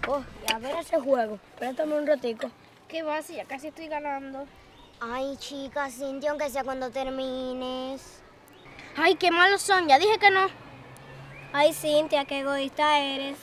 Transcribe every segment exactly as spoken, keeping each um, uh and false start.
Oh, y a ver ese juego. Préstame un ratico. ¿Qué va? Si ya casi estoy ganando. Ay, chica, Cintia, aunque sea cuando termines. Ay, qué malos son. Ya dije que no. Ay, Cintia, qué egoísta eres.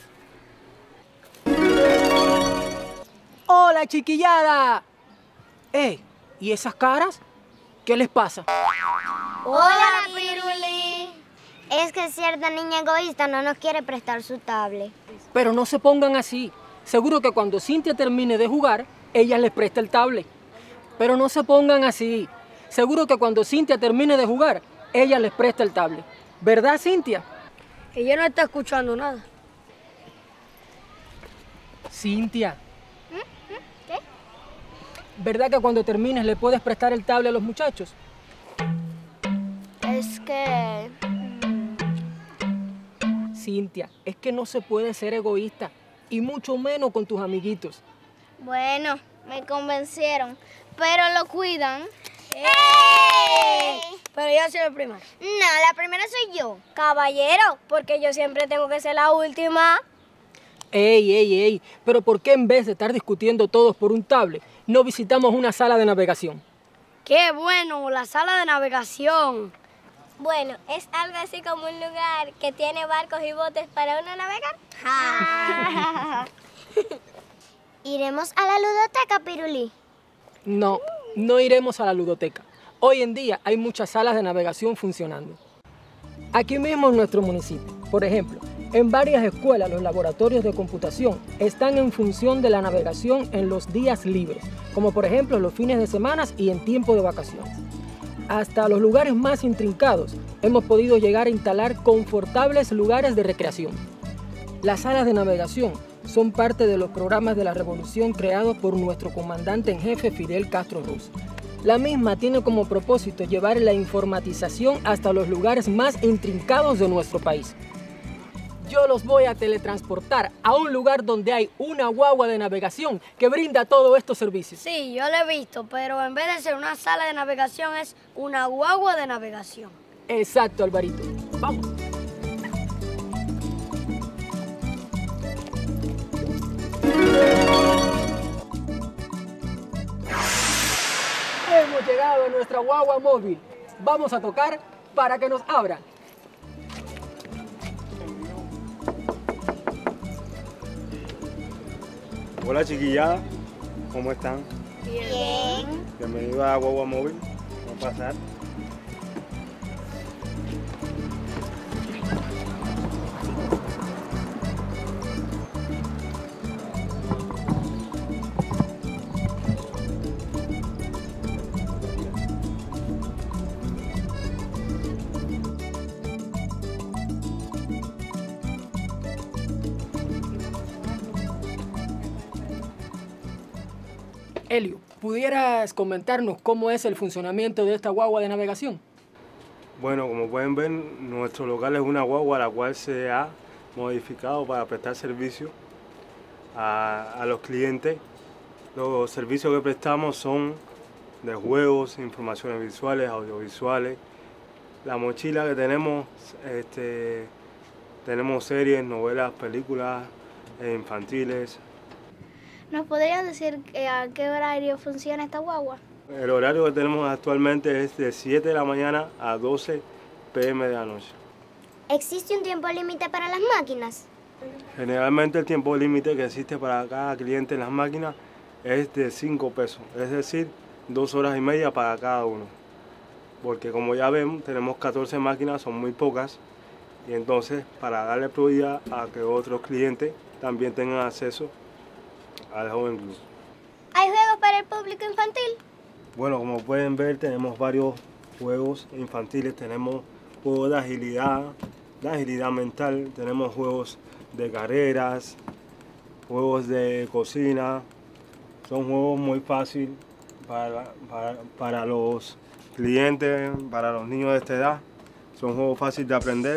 ¡Hola, chiquillada! ¡Ey! ¿Y esas caras? ¿Qué les pasa? ¡Hola, Piruli! Es que cierta niña egoísta no nos quiere prestar su tablet. Pero no se pongan así. Seguro que cuando Cintia termine de jugar, ella les presta el tablet. Pero no se pongan así. Seguro que cuando Cintia termine de jugar, ella les presta el tablet. ¿Verdad, Cintia? Ella no está escuchando nada. Cintia. ¿Qué? ¿Verdad que cuando termines le puedes prestar el tablet a los muchachos? Es que... Cintia, es que no se puede ser egoísta. Y mucho menos con tus amiguitos. Bueno, me convencieron. Pero lo cuidan. ¡Ey! Pero yo soy el primero. No, la primera soy yo. Caballero, porque yo siempre tengo que ser la última. Ey, ey, ey. Pero ¿por qué en vez de estar discutiendo todos por un tablet, no visitamos una sala de navegación? ¡Qué bueno! La sala de navegación. Bueno, es algo así como un lugar que tiene barcos y botes para uno navegar. ¿Iremos a la ludoteca, Piruli? No, no iremos a la ludoteca. Hoy en día hay muchas salas de navegación funcionando. Aquí mismo en nuestro municipio, por ejemplo, en varias escuelas los laboratorios de computación están en función de la navegación en los días libres, como por ejemplo los fines de semana y en tiempo de vacaciones. Hasta los lugares más intrincados hemos podido llegar a instalar confortables lugares de recreación. Las salas de navegación son parte de los programas de la revolución creados por nuestro comandante en jefe Fidel Castro Ruz. La misma tiene como propósito llevar la informatización hasta los lugares más intrincados de nuestro país. Yo los voy a teletransportar a un lugar donde hay una guagua de navegación que brinda todos estos servicios. Sí, yo lo he visto, pero en vez de ser una sala de navegación es una guagua de navegación. Exacto, Alvarito. Vamos. Hemos llegado a nuestra guagua móvil. Vamos a tocar para que nos abran. Hola chiquillada, ¿cómo están? Bien. Bienvenidos a Guagua Móvil. Vamos a pasar. Elio, ¿pudieras comentarnos cómo es el funcionamiento de esta guagua de navegación? Bueno, como pueden ver, nuestro local es una guagua la cual se ha modificado para prestar servicio a, a los clientes. Los servicios que prestamos son de juegos, informaciones visuales, audiovisuales. La mochila que tenemos, este, tenemos series, novelas, películas eh, infantiles. ¿Nos podrías decir eh, a qué horario funciona esta guagua? El horario que tenemos actualmente es de siete de la mañana a doce pe eme de la noche. ¿Existe un tiempo límite para las máquinas? Generalmente el tiempo límite que existe para cada cliente en las máquinas es de cinco pesos, es decir, dos horas y media para cada uno. Porque como ya ven, tenemos catorce máquinas, son muy pocas, y entonces para darle prioridad a que otros clientes también tengan acceso al Joven Club. ¿Hay juegos para el público infantil? Bueno, como pueden ver, tenemos varios juegos infantiles, tenemos juegos de agilidad, de agilidad mental, tenemos juegos de carreras, juegos de cocina. Son juegos muy fáciles para, para, para los clientes, para los niños de esta edad. Son juegos fáciles de aprender.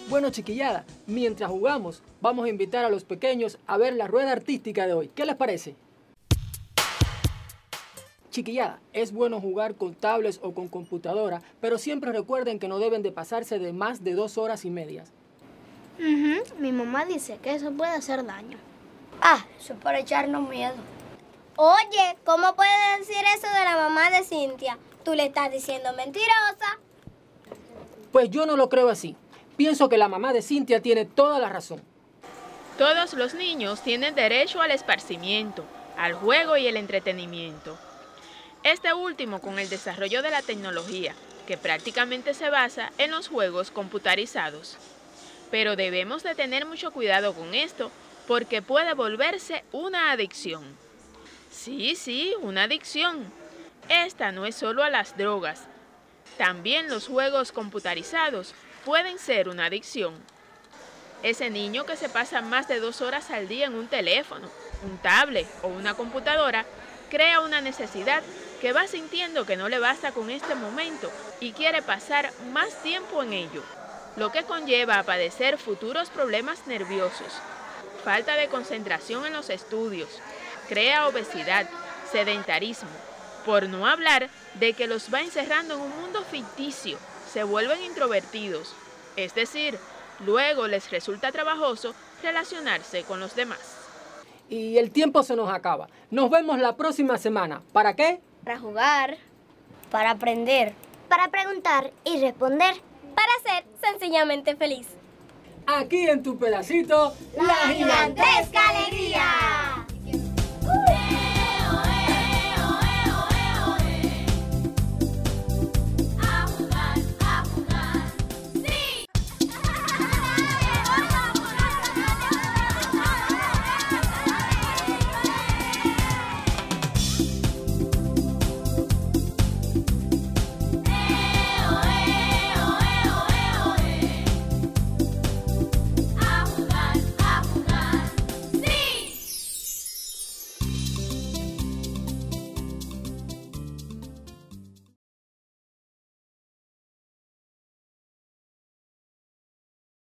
Bueno, chiquillada, mientras jugamos, vamos a invitar a los pequeños a ver la rueda artística de hoy. ¿Qué les parece? Chiquillada, es bueno jugar con tablets o con computadora, pero siempre recuerden que no deben de pasarse de más de dos horas y medias. Ujú, mi mamá dice que eso puede hacer daño. Ah, eso es para echarnos miedo. Oye, ¿cómo puedes decir eso de la mamá de Cintia? Tú le estás diciendo mentirosa. Pues yo no lo creo así. Pienso que la mamá de Cintia tiene toda la razón. Todos los niños tienen derecho al esparcimiento, al juego y el entretenimiento. Este último con el desarrollo de la tecnología, que prácticamente se basa en los juegos computarizados. Pero debemos de tener mucho cuidado con esto, porque puede volverse una adicción. Sí, sí, una adicción. Esta no es solo a las drogas. También los juegos computarizados pueden ser una adicción. Ese niño que se pasa más de dos horas al día en un teléfono, un tablet o una computadora, crea una necesidad que va sintiendo que no le basta con este momento y quiere pasar más tiempo en ello, lo que conlleva a padecer futuros problemas nerviosos, falta de concentración en los estudios, crea obesidad, sedentarismo, por no hablar de que los va encerrando en un mundo ficticio, se vuelven introvertidos, es decir, luego les resulta trabajoso relacionarse con los demás. Y el tiempo se nos acaba. Nos vemos la próxima semana. ¿Para qué? Para jugar. Para aprender. Para preguntar y responder. Para ser sencillamente feliz. Aquí en tu pedacito, ¡La gigantesca alegría!